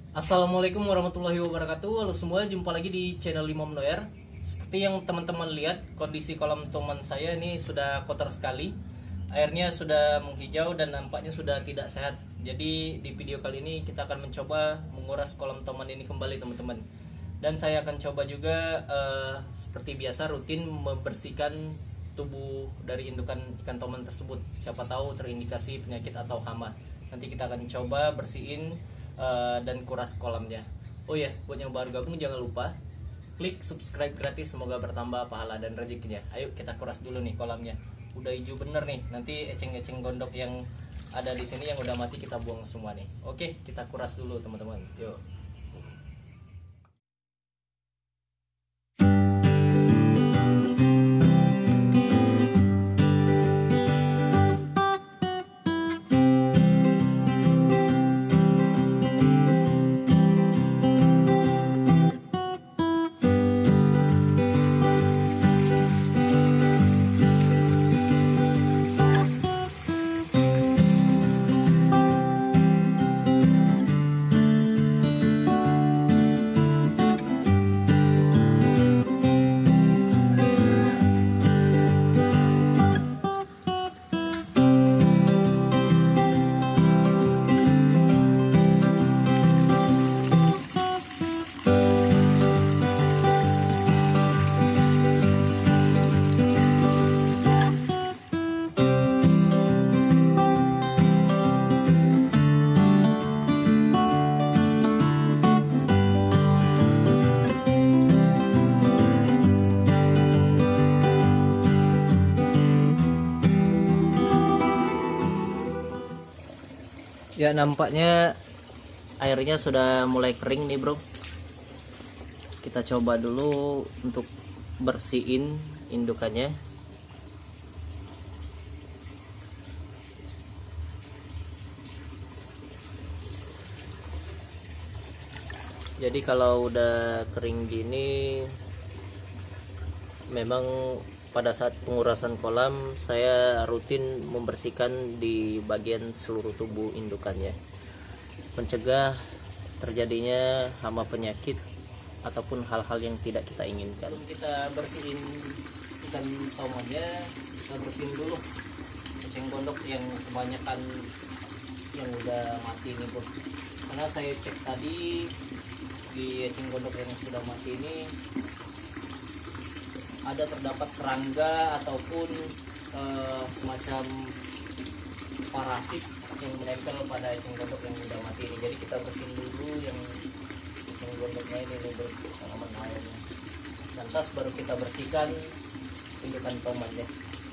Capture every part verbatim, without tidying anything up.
Assalamualaikum warahmatullahi wabarakatuh. Halo semua, jumpa lagi di channel Imam Noer. Seperti yang teman-teman lihat, kondisi kolam toman saya ini sudah kotor sekali. Airnya sudah menghijau dan nampaknya sudah tidak sehat. Jadi di video kali ini kita akan mencoba menguras kolam toman ini kembali, teman-teman. Dan saya akan coba juga uh, seperti biasa rutin membersihkan tubuh dari indukan ikan toman tersebut. Siapa tahu terindikasi penyakit atau hama. Nanti kita akan coba bersihin Uh, dan kuras kolamnya. Oh ya, buat yang baru gabung jangan lupa klik subscribe gratis, semoga bertambah pahala dan rezekinya. Ayo kita kuras dulu nih kolamnya. Udah hijau bener nih. Nanti eceng-eceng gondok yang ada di sini yang udah mati kita buang semua nih. Oke, kita kuras dulu teman-teman. Yuk. Ya, nampaknya airnya sudah mulai kering nih bro. Kita coba dulu untuk bersihin indukannya. Jadi kalau udah kering gini, memang pada saat pengurasan kolam saya rutin membersihkan di bagian seluruh tubuh indukannya, mencegah terjadinya hama penyakit ataupun hal-hal yang tidak kita inginkan. Sebelum kita bersihin ikan tomannya, kita bersihin dulu eceng gondok yang kebanyakan yang udah mati ini bro. Karena saya cek tadi di eceng gondok yang sudah mati ini ada terdapat serangga ataupun uh, semacam parasit yang menempel pada eceng gondok yang sudah mati ini. Jadi kita bersihin dulu yang eceng gondoknya ini nih teman airnya. Lantas baru kita bersihkan indukan tomannya.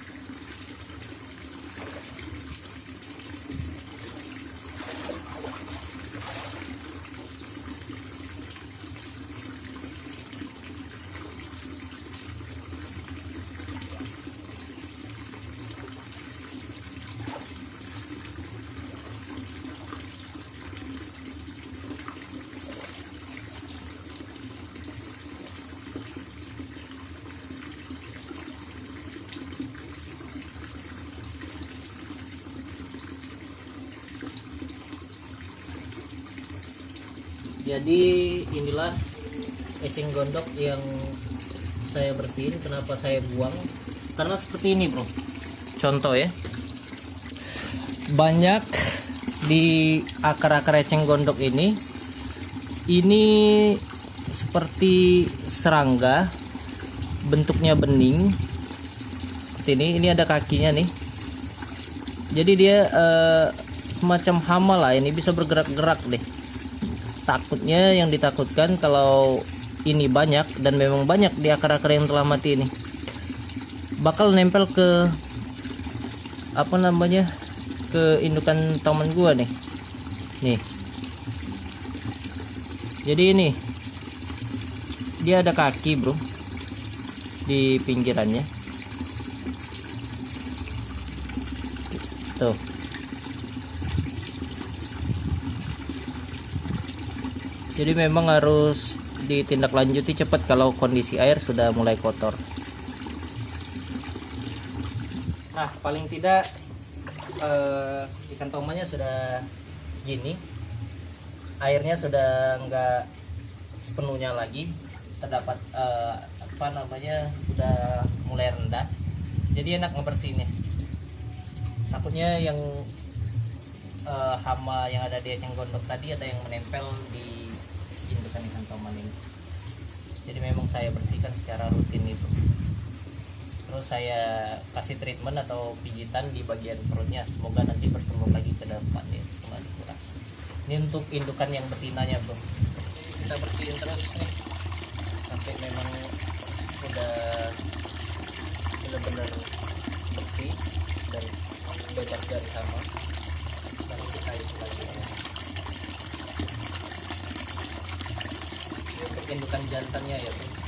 Jadi inilah eceng gondok yang saya bersihin. Kenapa saya buang? Karena seperti ini bro, contoh ya, banyak di akar-akar eceng gondok ini ini seperti serangga, bentuknya bening seperti ini. Ini ada kakinya nih, jadi dia eh, semacam hama lah, ini bisa bergerak-gerak deh. Takutnya, yang ditakutkan kalau ini banyak, dan memang banyak di akar-akar yang telah mati ini, bakal nempel ke apa namanya ke indukan toman gua nih. Nih. Jadi ini dia ada kaki bro di pinggirannya. Tuh. Jadi memang harus ditindaklanjuti cepat kalau kondisi air sudah mulai kotor. Nah, paling tidak eh, ikan tomannya sudah gini. airnya sudah enggak sepenuhnya lagi, terdapat uh, apa namanya udah mulai rendah, jadi enak ngebersihinnya. Takutnya yang uh, hama yang ada di eceng gondok tadi ada yang menempel di indukan ikan toman ini, jadi memang saya bersihkan secara rutin itu. Terus saya kasih treatment atau pijitan di bagian perutnya, semoga nanti bertumbuh lagi ke depan ya setelah dikuras. Ini untuk indukan yang betinanya bro, kita bersihin terus nih sampai memang udah benar-benar bersih dan bebas dari hama. Baru kita isi lagi ya. Ini untuk indukan jantannya ya bro.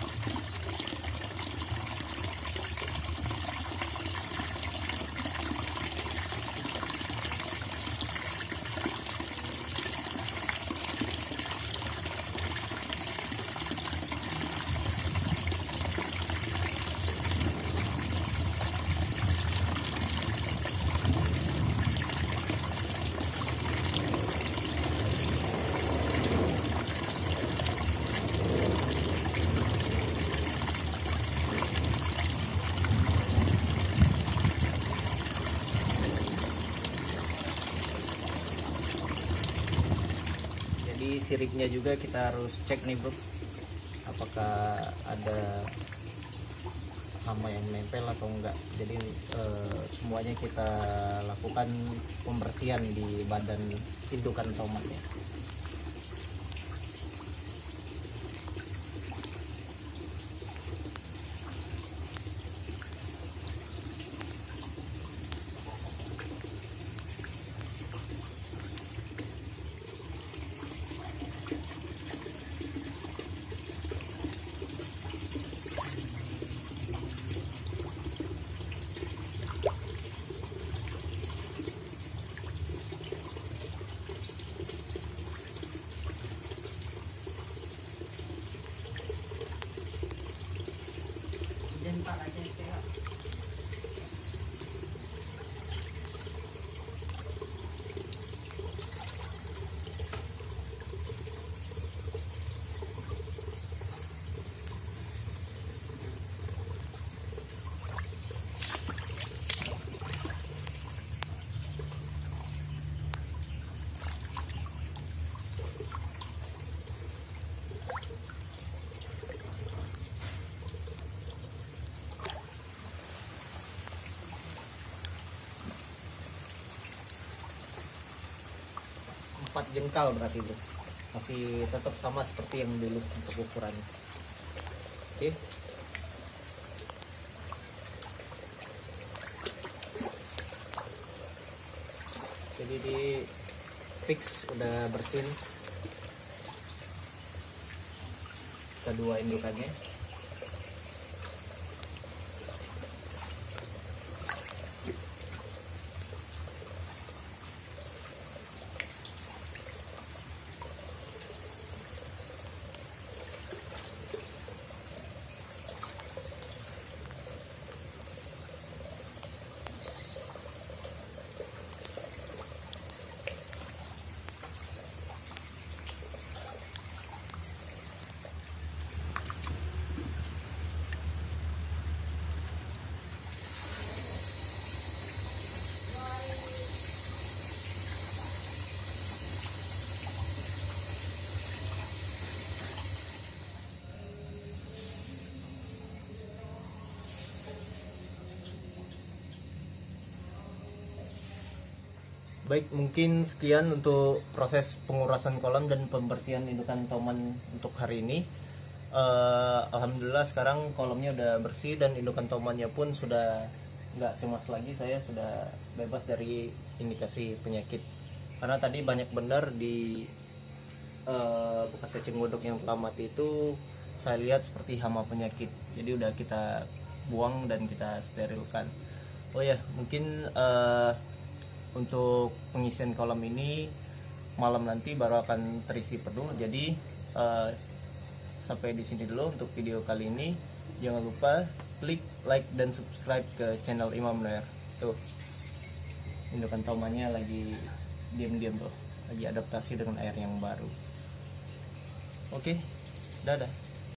Jadi siripnya juga kita harus cek nih bro, apakah ada hama yang menempel atau enggak. Jadi eh, semuanya kita lakukan pembersihan di badan indukan tomatnya. Empat jengkal berarti bro, masih tetap sama seperti yang dulu untuk ukurannya. Oke, jadi di fix udah bersin kedua indukannya. Baik, mungkin sekian untuk proses pengurasan kolam dan pembersihan indukan toman untuk hari ini. Uh, Alhamdulillah sekarang kolamnya udah bersih dan indukan tomannya pun sudah nggak cemas lagi. Saya sudah bebas dari indikasi penyakit. Karena tadi banyak benar di uh, bekas eceng gondok yang telah mati itu saya lihat seperti hama penyakit. Jadi udah kita buang dan kita sterilkan. Oh ya, mungkin uh, untuk pengisian kolam ini malam nanti baru akan terisi penuh. Jadi uh, sampai di sini dulu untuk video kali ini. Jangan lupa klik like dan subscribe ke channel Imam Noer. Tuh, indukan tomannya lagi diam-diam tuh. lagi adaptasi dengan air yang baru. Oke, dadah.